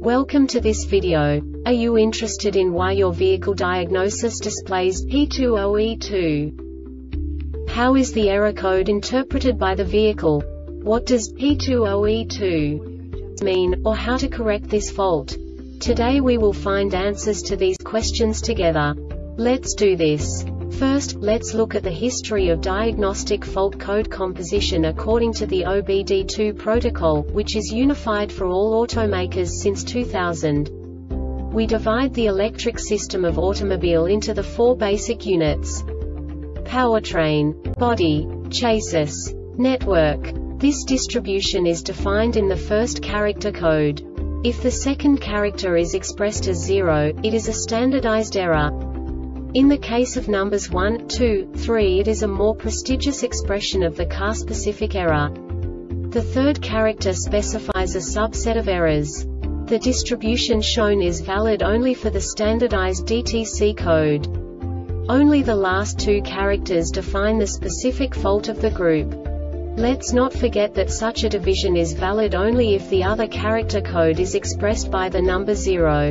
Welcome to this video. Are you interested in why your vehicle diagnosis displays P20E2? How is the error code interpreted by the vehicle? What does P20E2 mean, or how to correct this fault? Today we will find answers to these questions together. Let's do this. First, let's look at the history of diagnostic fault code composition according to the OBD2 protocol, which is unified for all automakers since 2000. We divide the electric system of automobile into the four basic units: powertrain, body, chassis, network. This distribution is defined in the first character code. If the second character is expressed as 0, it is a standardized error. In the case of numbers 1, 2, 3, it is a more prestigious expression of the car-specific error. The third character specifies a subset of errors. The distribution shown is valid only for the standardized DTC code. Only the last two characters define the specific fault of the group. Let's not forget that such a division is valid only if the other character code is expressed by the number 0.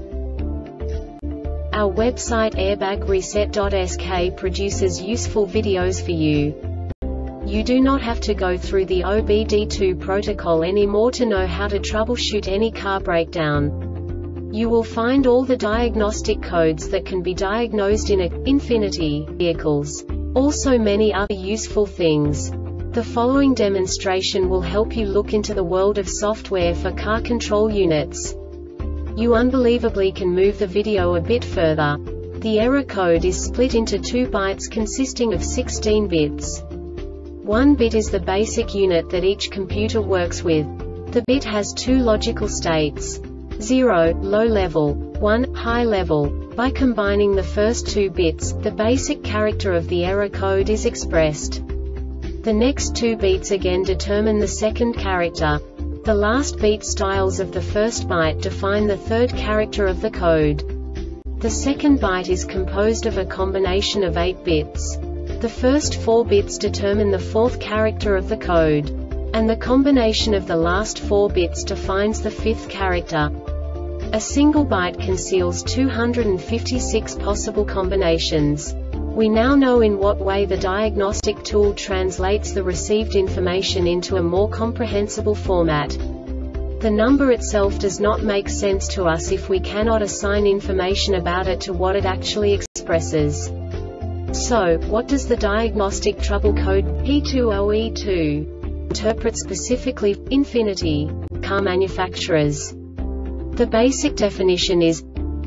Our website airbagreset.sk produces useful videos for you. You do not have to go through the OBD2 protocol anymore to know how to troubleshoot any car breakdown. You will find all the diagnostic codes that can be diagnosed in Infiniti vehicles. Also many other useful things. The following demonstration will help you look into the world of software for car control units. You unbelievably can move the video a bit further. The error code is split into 2 bytes consisting of 16 bits. 1 bit is the basic unit that each computer works with. The bit has 2 logical states: 0, low level, 1, high level. By combining the first 2 bits, the basic character of the error code is expressed. The next 2 beats again determine the second character. The last beat styles of the first byte define the third character of the code. The second byte is composed of a combination of 8 bits. The first 4 bits determine the fourth character of the code. And the combination of the last 4 bits defines the fifth character. A single byte conceals 256 possible combinations. We now know in what way the diagnostic tool translates the received information into a more comprehensible format. The number itself does not make sense to us if we cannot assign information about it to what it actually expresses. So, what does the diagnostic trouble code P20E2 interpret specifically for Infiniti car manufacturers? The basic definition is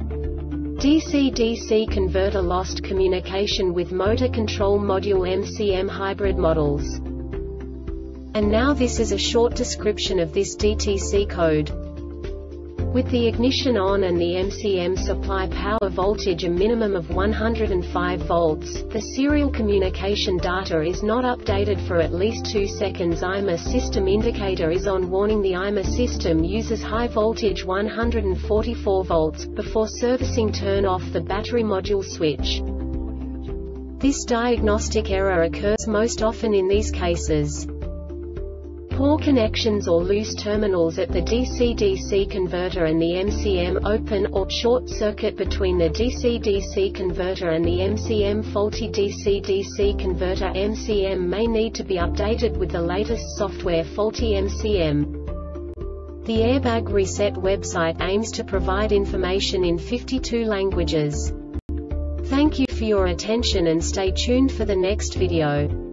DC-DC converter lost communication with motor control module MCM hybrid models. And now this is a short description of this DTC code. With the ignition on and the MCM supply power voltage a minimum of 105 volts, the serial communication data is not updated for at least 2 seconds. IMA system indicator is on. Warning: the IMA system uses high voltage 144 volts. Before servicing, turn off the battery module switch. This diagnostic error occurs most often in these cases: poor connections or loose terminals at the DC-DC converter and the MCM, open or short circuit between the DC-DC converter and the MCM. Faulty DC-DC converter MCM may need to be updated with the latest software. Faulty MCM. The Airbag Reset website aims to provide information in 52 languages. Thank you for your attention and stay tuned for the next video.